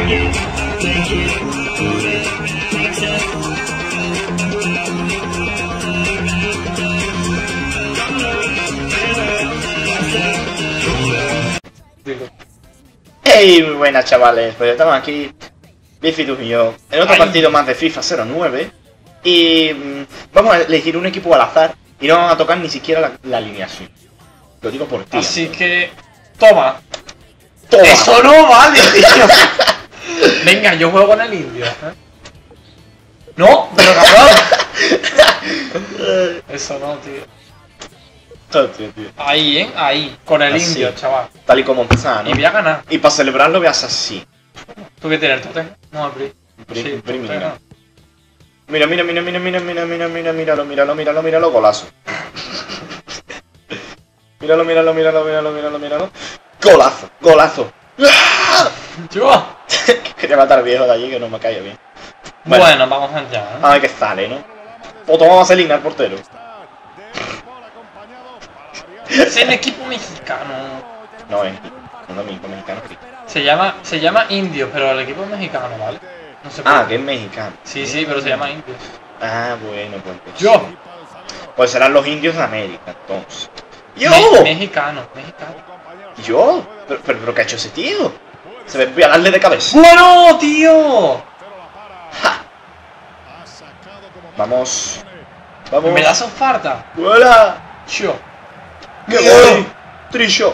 Hey, muy buenas chavales, pues estamos aquí, Bifitus y yo, en otro partido más de FIFA 09. Y vamos a elegir un equipo al azar y no vamos a tocar ni siquiera la alineación. Lo digo por ti. Así que... ¡Toma! ¡Toma! ¡Eso no vale, tío! Venga, yo juego con el indio. ¡No! ¡Pero cabrón! Eso no, tío. Hostia, tío. Ahí, ahí. Con el Así, indio, chaval. tal y como está, ¿no? Y voy a ganar. Y para celebrarlo veas así. ¿Tú qué tienes, el totem? No, el Bri. Sí, Mira. Míralo, golazo. Míralo. Golazo. ¡Yo! Quería matar al viejo de allí que no me caía bien. Bueno, vamos allá, A ver qué sale, ¿no? O tomamos vaselina al portero. Es el equipo mexicano. No es lo mismo, mexicano. Se llama Indio, pero el equipo es mexicano, ¿vale? No sé por Ah, qué. que es mexicano. Sí, pero se llama Indio. Ah, bueno, pues. ¡Yo! Pues serán los indios de América, entonces. ¡Yo! Mexicano. ¿Yo? ¿Pero qué ha hecho ese tío? Se ve, voy a darle de cabeza. ¡Bueno, tío! ¡Ja! Vamos. ¿Me das oferta? ¡Vuela! Yo. ¡Que voy! ¡Trillo!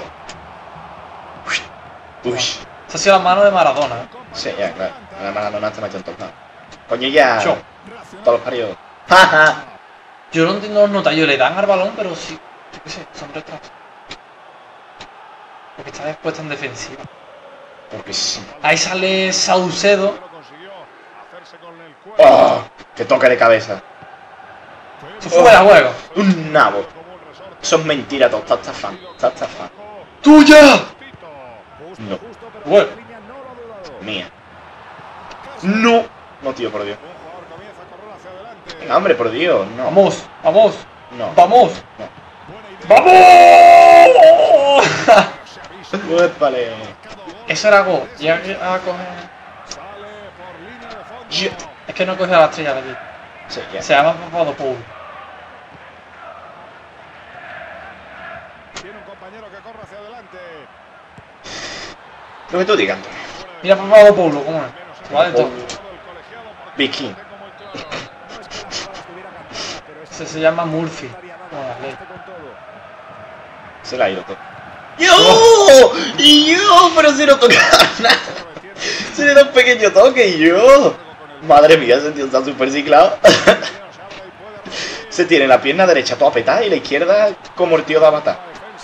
Uy. Esa ha sido la mano de Maradona. Sí, ya, claro. La Maradona te metió en todos lados. Coño, ya. Yo. Todos los paridos. ¡Ja! Yo no entiendo los notallos, le dan al balón, pero sí. Yo qué sé, son retrasos. Porque está expuesta en defensiva. Porque sí. Ahí sale Saucedo. ¡Oh! ¡Qué toque de cabeza! Se fuera, juego. ¡Un nabo! Eso es mentira, todo. Está fan. ¡Tuya! No. Bueno. Mía. No. No, tío, por Dios. Venga, hombre, por Dios. No. Vamos. No. ¡Vamos! No. ¡Vamos! Uépale. Eso era gol. Ya a coger. Es que no he cogido a la estrella de aquí. Sí, ya. Se llama Papadopoulos. Lo que tú digas, Antonio. Mira Papadopoulos, ¿cómo es? Vale, todo. Viking. Se llama Murphy. Bueno, ley. Se la ha ido todo. ¡Yo! Pero si no tocaba nada. Se le da un pequeño toque y yo. Madre mía, ese tío está súper ciclado. Se tiene la pierna derecha toda petada y la izquierda como el tío de Avatar.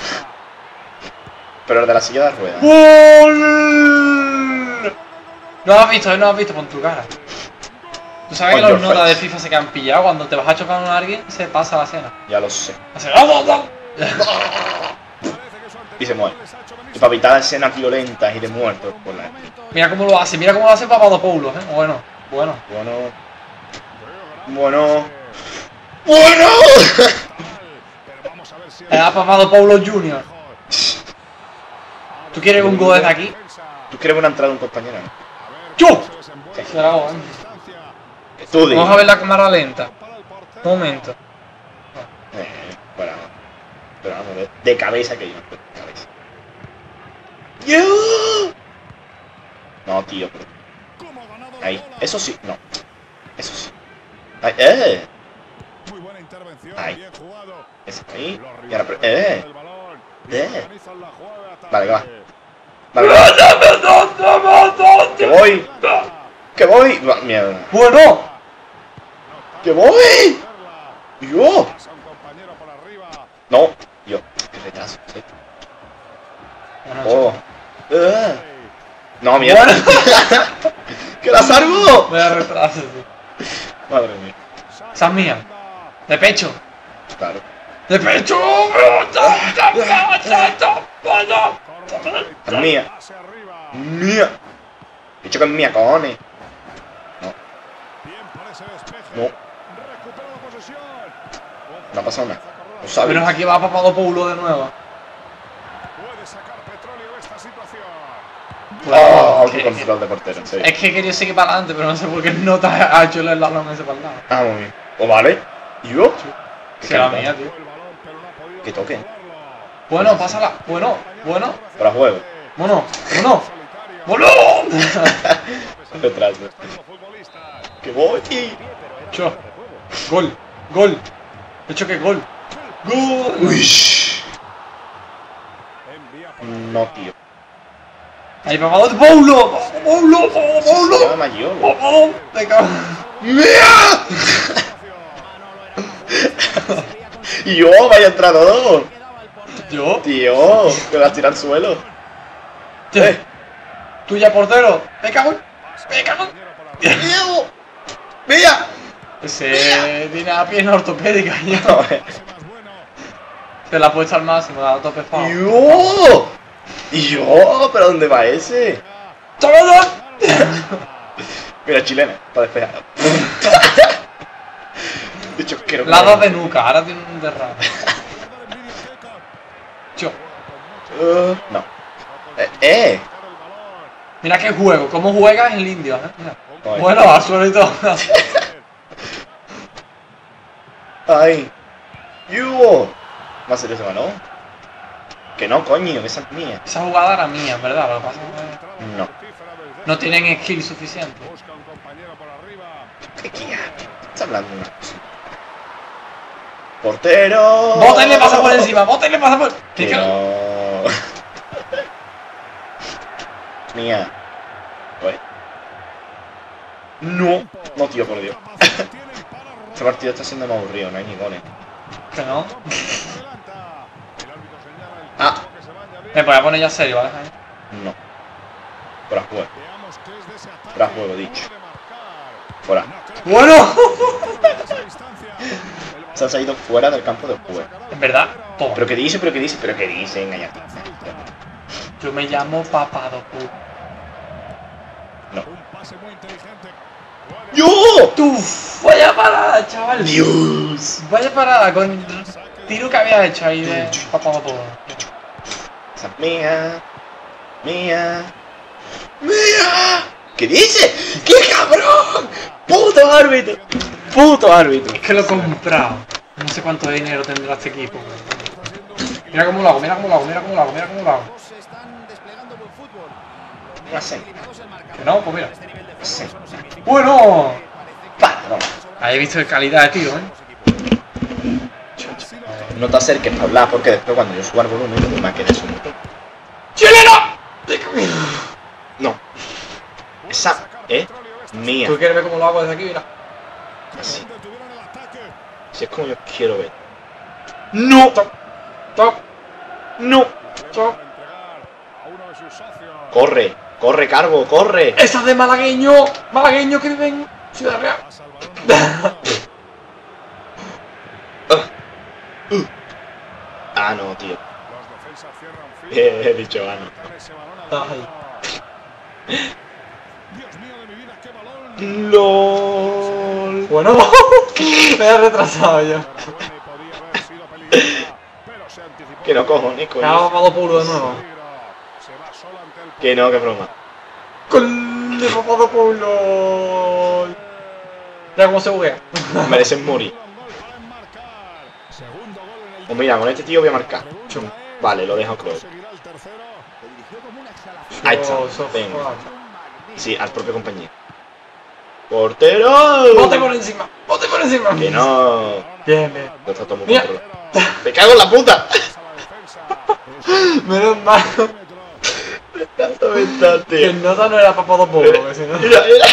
Pero el de la silla de ruedas. ¡Gol! No lo has visto con tu cara. Tú sabes que On los your notas de face. FIFA se quedan pillados cuando te vas a chocar con alguien, se pasa la cena. Ya lo sé. Hace ¡vamos! Y se muere. Y para evitar escenas violentas y de muertos por la... Mira cómo lo hace Papadopoulos, Bueno. Era Papadopoulos Jr. ¿Tú quieres un gol desde aquí? ¿Tú quieres una entrada de un compañero? ¡Yo! Será gol, Tú di. Vamos a ver la cámara lenta. Un momento. Bueno, pero vamos a ver. De cabeza que yo. De cabeza. ¡Yo! No, tío, pero... Ahí. Eso sí. No. Eso sí. Ahí. Ahí. Eso ahí. Y ahora... Vale, va. Que voy. Mierda. ¡Bueno! ¡Que voy! ¡Yo! No, yo. ¡Qué retraso! ¿Sí? ¡Oh! ¡No, mierda! Bueno. ¡Que la salvo! Voy a retraso, tío. Madre mía. Esa es mía. De pecho. Claro. ¡De pecho! Es mía. Mía. He dicho que es mía, cojones. No. No ha pasado nada. Lo sabes. Menos aquí va Papadopoulos de nuevo. Oh, que- qué control de portero, en serio. Es que quería seguir para adelante, pero no sé por qué no te ha hecho el balón ese para el lado. Ah, muy bien. ¿O vale? ¿Yo? Qué Será calidad. mía, tío. Que toque. Bueno, pásala. Bueno. Para juego. Bueno. Detrás. ¡Que voy! Cho. Gol. De hecho que gol. Gol. Uy. No, tío. Ahí papá, Paulo. Se llama Mayolo. Me cago. ¡Mira! Y yo, vaya entrador. Yo. Tío, que vas a tirar al suelo. Tú ya portero. Me cago. ¡Diego! ¡Mira! Ese tiene la pierna ortopédica ya. Te la ha puesto al máximo, la ha topezado. ¡Yo! ¿Y yo? ¿Pero dónde va ese? ¡Chaval! Mira, chilena, para despejar. De hecho, quiero. La ha dado de nuca, ahora tiene un derrame. Cho. No. Mira qué juego, cómo juegas el indio, Mira. Ay. Bueno, al suelo y todo. ¡Ay! ¡Yo! ¿Más serio ese balón? Que no, coño, que esa es mía. Esa jugada era mía, en verdad, lo que pasa es que No. no tienen skill suficiente. ¿Qué quía? Está hablando una cosa. ¡Portero! ¡Bota y le pasa por encima! Que no. Mía. Oye. No. No, tío, por Dios. Este partido está siendo más aburrido, no hay ni goles. Que no. Ah, Me voy a poner ya serio, ¿vale? no. Fuera juego. Fuera juego, dicho. Fuera. ¡Bueno! Se ha ido fuera del campo de juego. En verdad, toma. Pero que dice, engañate. Yo me llamo Papadopoulos. No. ¡Yo! ¡Uf! Vaya parada, chaval. ¡Dios! Vaya parada con el tiro que había hecho ahí de Papadopoulos. Esa es mía. Mía. ¿Qué dice? ¡Qué cabrón! ¡Puto árbitro! ¡Puto árbitro! Es que lo he comprado. No sé cuánto dinero tendrá este equipo. Mira cómo lo hago. No sé. Que no, pues mira. No sé. ¡Bueno! Perdón. Ahí he visto de calidad de tío, No te acerques para hablar porque después cuando yo suba el volumen me va a quedar eso. ¡Chileno! No. Esa es mía. ¿Tú quieres ver cómo lo hago desde aquí? Mira. Así. Si es como yo quiero ver. ¡No! Top. ¡No! Top. ¡Corre! ¡Corre, Carbo! ¡Corre! ¡Esa es de malagueño! Malagueño que vive en Ciudad Real. Ah, no, tío. He dicho ah, no. Ay. LOL. Bueno, me he retrasado yo. Que no cojones, Me ha coño. bajado puro de nuevo. Que no, que broma. ¡Gol de Papadopoulos! Mira cómo se buguea. Merecen morir. Pues mira, con este tío voy a marcar. Vale, lo dejo creo. Ahí está. Venga. Sí, al propio compañero. ¡Portero! ¡Bote por encima! ¡Bote por encima! Que no. Bien, bien. Lo está todo muy Mira. controlado. ¡Me cago en la puta! Menos mal Tanto mental, que tío. el nota no era Papadopoulos, porque si no... Mira, mira.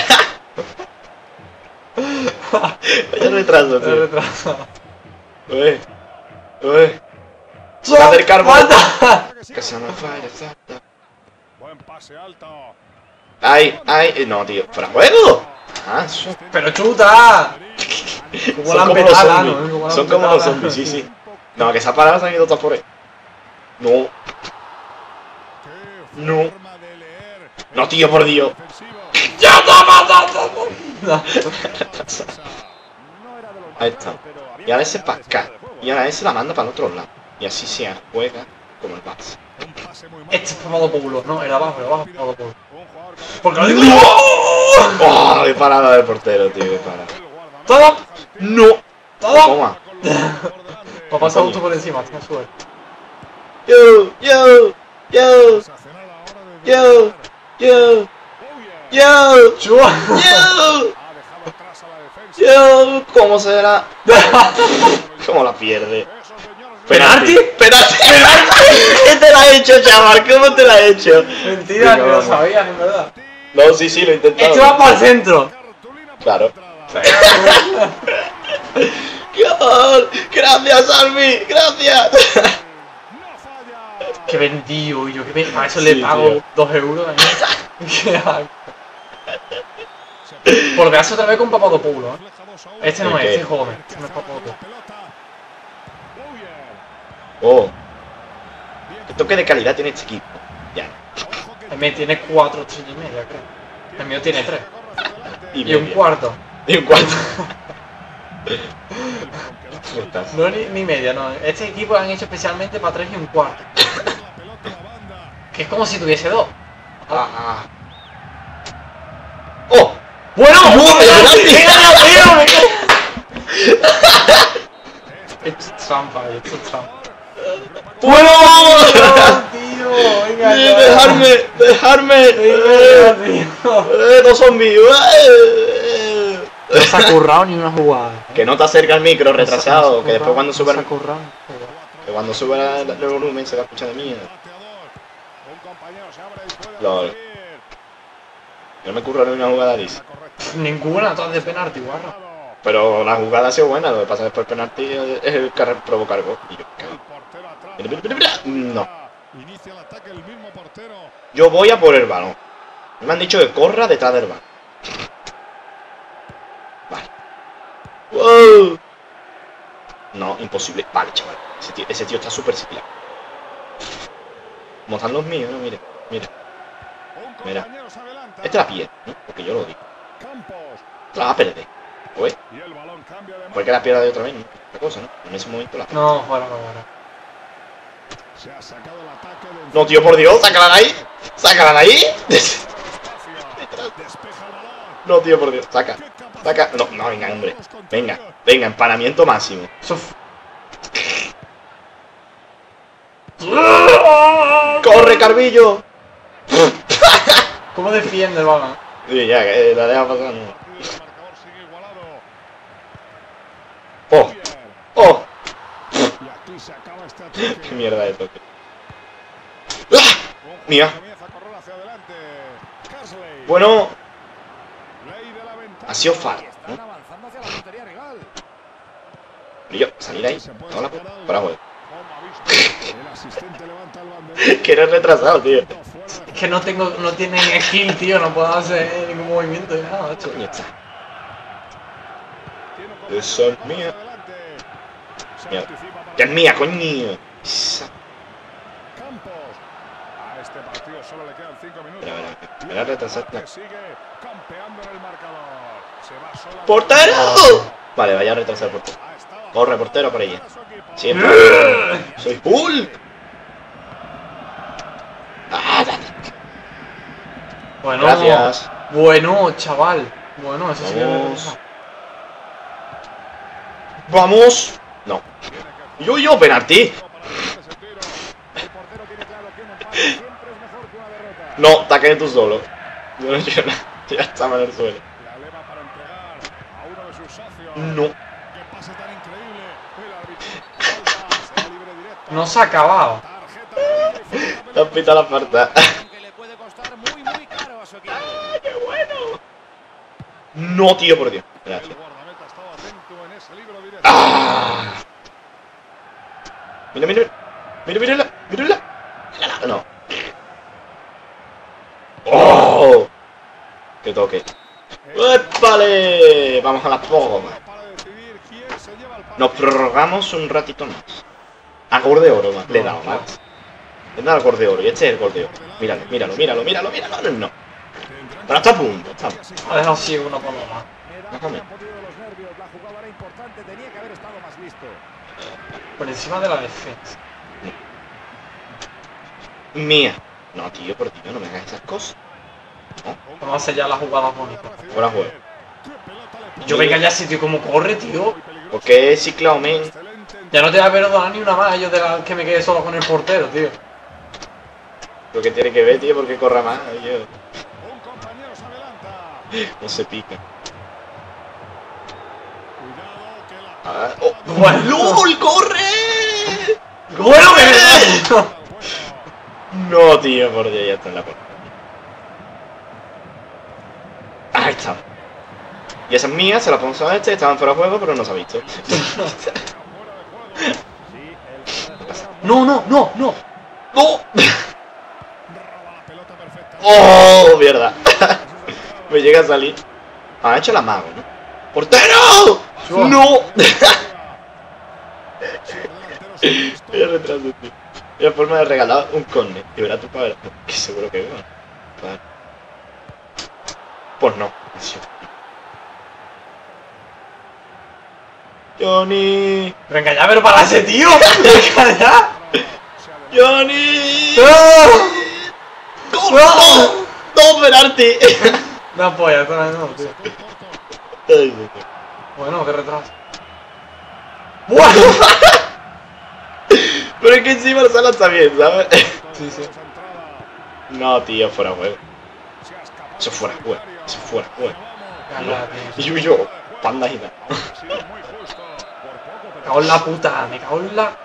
Vaya retraso, Me he tío. retrasado. Ué. Ué. Va a hacer carbón. Que se me falla, exacto. Buen pase alto. Ay, ay. No, tío. ¿Fuera juego? Ah, eso. ¡Pero chuta! Como la Son como los empetala, ¿no? zombies. la Son como los empetala. zombies, sí, sí. No, que se ha parado, se han ido todas por ahí. No. No. No, tío, por Dios. ¡Ya está pasando! Ahí está. Y ahora ese para acá. Y ahora ese la manda para el otro lado. Y así se juega como el Barça. Un pase muy malo. Este es Papadopoulos, no, el de abajo, Papadopoulos. Un jugador que Porque lo digo. ¡Oh! ¡Qué parada del portero, tío! ¡Qué parada! el guardameta ¡Todo! ¡No! ¡Todo! Toma. con los dedos por delante. Me ha pasado justo por encima, tiene suerte. ¡Yo! ¡Yo! ¡Yo! Sensacional a la hora de ¡Yo! defender. ¡Yo! Bouyer ¡Yo! ¡Chua! ¡Yo! ha dejado atrás a la defensa. ¡Yo! ¿Cómo será? ¿Cómo la pierde? Eso, señores, ¡Penalti! ¡Penalti! ¿Qué te la he hecho, chaval? ¿Cómo te la he hecho? Mentira, ni lo Vamos. sabías, en verdad. No, sí, sí, lo he intentado. Este va para el centro. cartulina por Claro. entrada. ¡Gol! ¡Gracias, Albi! ¡Gracias! No falla. Qué vendido, yo que a eso Sí, le pago tío. 2 euros. Qué asco. Por verse otra vez con Papadopoulos, ¿eh? Refleja 2 a 1. Este no ¿El es, qué? este es joven. Este no es Papadopoulos. Pelota. Bouyer. ¡Oh! ¿Qué toque de calidad tiene este equipo? Ya. Abajo que El mío tiene 4 estrellas y media, creo. El mío tiene 3. corre hacia adelante. Y un cuarto. Y un cuarto. ¿Cómo estás? No, ni media, no. Este equipo han hecho especialmente para 3 y un cuarto. La pelota a la banda. Que es como si tuviese 2. Ah. ¡Oh! ¡Bueno! ¡No, ¡Penalti! penalti! Esto es trampa, esto es trampa. ¡Bueno! tío! Venga, ya. ¡Dejarme! ¡Dejarme! Venga, tío. ¡Dos zombies! No se ha currado ni una jugada. Que no te acerca el micro, retrasado. Que después cuando sube No se ha el, currado. que cuando sube el volumen se va a escuchar de mierda. Bateador. Un compañero se abre y puede Lol. recibir. Yo me curro en una jugada Liz. Ninguna, todas de penalti, guarra. Pero la jugada ha sido buena. Lo que pasa después el penalti es el que provoca el gol. Y yo, El portero atrás. no. Inicia el ataque el mismo portero. Yo voy a por el balón. Me han dicho que corra detrás del balón. Vale. ¡Wow! No, imposible. Vale, chaval. Ese tío está súper ciclado. Como están los míos, ¿no? Mira, mira. Un Mira. compañero se adelanta. Este la pierde, ¿no? Porque yo lo digo. Campos. La va a perder. Pues, Y el balón cambia de puede que la pierda de otra vez, ¿no? Otra cosa, ¿no? En ese momento la pierde. No, fuera. Se ha sacado el ataque del No, tío, por Dios, sácala de ahí. Sácala de ahí. espacio. Despeja el balón. No, tío, por Dios. Saca. Qué capacidad. Saca. No, no, venga, hombre. Venga, venga, empanamiento máximo. ¡Corre, Carbillo! ¿Cómo defiende el balón? Sí, ya, que la deja pasar. No. El marcador sigue igualado. ¡Oh! Bouyer. ¡Oh! Y aquí se acaba este ataque. ¡Qué mierda de toque! ¡Ah! Mía. Comienza a correr hacia adelante. Carsley. Bueno, Ley de la ventaja. ha sido fallo, ¿no? Están avanzando hacia la portería rival. Pero yo, salir ahí. No la puedo. Para juego. Como ha visto, el asistente levanta el banderín. Que eres retrasado, tío. Fuera de Es que no tienen skill, tío, no puedo hacer ningún movimiento ni nada, macho. Coño, está. tiene un Esa es compañero mía. hacia adelante. Se Mierda. anticipa para ¡Ya es mía, coño! Esa- Campos. A este partido solo le quedan 5 minutos. Mira, Y mira, el retrasar. ataque sigue campeando en el marcador. Se va sola. ¡Portero! Vale, vaya a retrasar el portero. Ha estado Corre, portero, por ella. para su equipo. Siempre. ¡Soy Hulk! Ah, Bueno, Gracias. Bueno, chaval. Bueno, eso sí que Vamos. ¡Vamos! No. ¡Yo, penalti! Para hacer ese tiro. El portero tiene claro que un empate siempre es mejor que una derrota. No, te has caído tú solo. Yo no he hecho nada. Ya estaba en el suelo. La eleva para entregar a uno de sus socios. No. ¡Qué pase tan increíble! El árbitro falta, será libre directo. No se ha acabado. Tarjeta amarilla y fuera la Te has pitado la falta. Que le puede costar muy caro a su equipo. ¡Qué bueno! No, tío, por Dios. El Gracias. guardameta estaba atento en ese libro directo. ¡Ah! Mira, mira, mira, mírala, mírala. Mírala. No. ¡Oh! ¡Qué toque! ¡Épale! Vamos a la poma. Para decidir quién se lleva el partido. Nos prorrogamos un ratito más. A gol de oro, más. Le he dado, más. Le he dado al gol de oro. Y este es el gol de oro. Míralo, míralo, míralo, míralo, míralo. No. Pero está a punto, está a punto. Ha dejado ciego una paloma. Me da Más que o le menos. han podido los nervios. La jugada era importante. Tenía que haber estado más listo. Por encima de la defensa. Mía. No, tío, por Dios, no me hagas esas cosas. Vamos a hacer ya las jugadas bonitas. Fuera juego. Yo venga ya ese tío como corre, tío. ¿Por qué ciclado, men? Ya no te va a perdonar ni una más yo de la que me quedé solo con el portero, tío. Lo que tiene que ver, tío, porque corra más. Yo. Un compañero se adelanta. No se pica. Cuidado que la... Ah, oh. Bueno. ¡Lol, corre! Bueno, que No, tío, por Dios, ya está en la puerta. Ahí está. Y esa es mía, se la pongo a este, estaban fuera de juego, pero no se ha visto. No, no, no, no. ¡No! Roba la pelota perfecta. ¡Oh, mierda! Me llega a salir. Ha hecho la mago, ¿no? ¡Portero! ¡No! Voy a retraso, tío. Es la forma de regalar un córner. Y verás tú para ver. Que seguro que veo. Vale. Pues no. Johnny. Venga ya, pero para ese tío. Venga ya. Johnny. ¡No! ¡No! ¡No, penalti! No, polla, no, tío. Ay, Dios. Bueno, qué retraso. ¡Bueno! Pero es que encima la sala está bien, ¿sabes? Sí, sí. No, tío, fuera juego. Eso fuera juego. Eso fuera juego. Venga, tío. Yo, panda gitana. Me cago en la puta, me cago en la...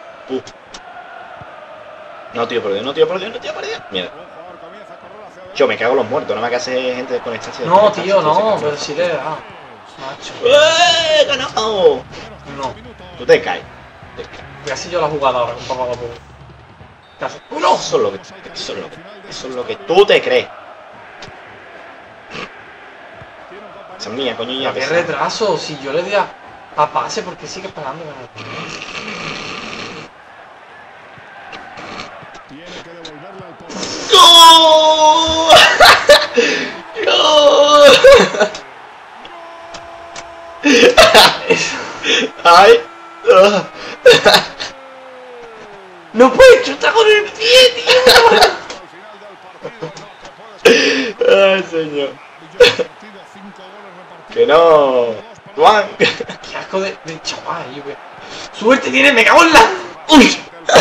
No, tío, por Dios, no, tío, por Dios, no, tío, por Dios. Mierda. Yo me cago en los muertos, no me haga que hacer gente desconectarse. No, tío, no, pero sí le da. Macho. ¡Eh! ¡Ganado! No. Tú te caes. Te caes. Casi yo la jugada ahora, un poco a poco. Casi. ¡No! Eso es lo que, eso es lo que tú te crees. Esa es mía, coño, ya ¡Qué pesada. retraso! Si yo le di a pase, porque sigue esperando. Tiene que devolverla al portero. ¡Gol! ¡Gol! ¡Ay! ¡No puedes chutar con el pie, tío! Al final del partido no te puedes... ¡Ay, señor! Partido, 5 goles repartidos. ¡Que no! ¡Juan! ¡Qué asco de chaval! Yo, ¡suerte tiene! ¡Me cago en la! ¡Uy!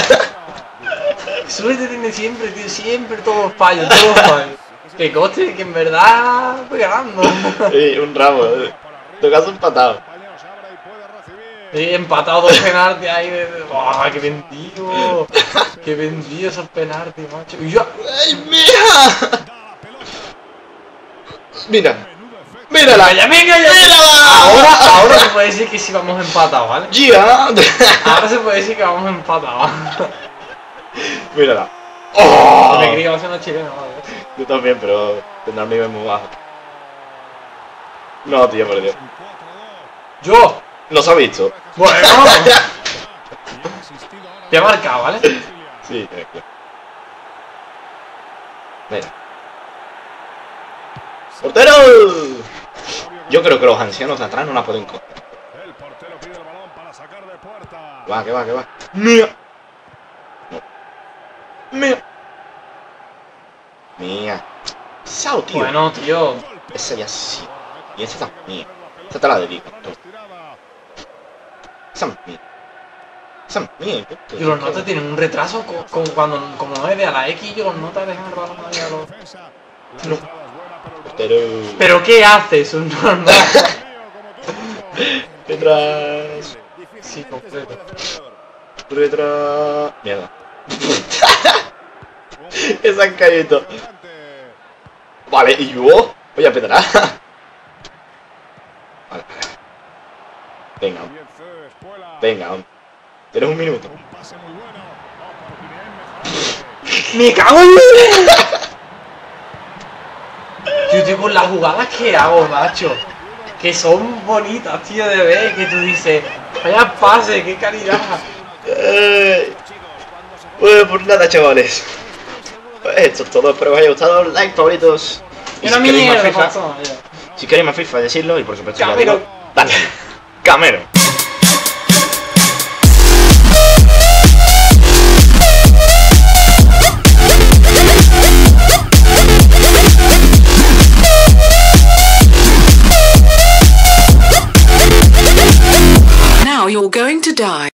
Suerte tiene siempre, tío, siempre todos fallos, todos fallos. Que coste que en verdad estoy ganando. Sí, un ramo. Tu caso empatado. Compañero se abre y puede recibir. He empatado 2 penaltis ahí de... ¡Oh, qué vendido! ¡Qué vendido esos penaltis, macho! Y yo... ¡Ay, mija! Da la pelota. Mira. Menudo efecto. ¡Mírala! venga ya! ¡Mírala! Ahora se puede decir que sí vamos empatados, ¿vale? ¡Ya! Ahora se puede decir que vamos empatados. Mírala. Me ¡Oh! creí que iba a ser una chilena, ¿vale? Yo también, pero tendrá un nivel muy bajo. No, tío, por Dios. ¡Yo! No se ha visto. Bueno, Y ha asistido ahora te he marcado, ¿vale? Sí, claro. Mira. ¡Portero! Yo creo que los ancianos de atrás no la pueden coger. el portero pide el balón para sacar de puerta. Va, que va, que va. ¡Mía! No. ¡Mía! ¡Mía! ¡Sao, tío! Bueno, tío. Esa ya sí. Y esa también. Esa te la dedico. Tú. Estirada. Esa es mía. Esa es mía. Y los notas tienen un retraso cuando como no es de a la X, yo los notas dejan el balón ahí a los... Defensa. La No. entrada es buena, pero el Portero. ¿Pero qué haces? Un normal. lío, como tú dices. Detrás. Sí, completo. Detrás. Mierda. Esa han caído. Vale, y yo voy a pedrar. Vale. Venga, Bien, Espuela. venga. Tienes un minuto. Un pase muy bueno. Oportunidad inmejorable. ¡Me cago en... Yo tío, con las jugadas que hago, macho. Que son bonitas, tío, de ver. Que tú dices, vaya pase, qué calidad. Bueno, pues nada, chavales. Pues esto es todo. Espero que os haya gustado. Like, favoritos. Y Era si queréis más mierda, FIFA, pasó, ya. si queréis más FIFA, decidlo. Y por supuesto, ya Camero. digo, dale. Camero. you're going to die.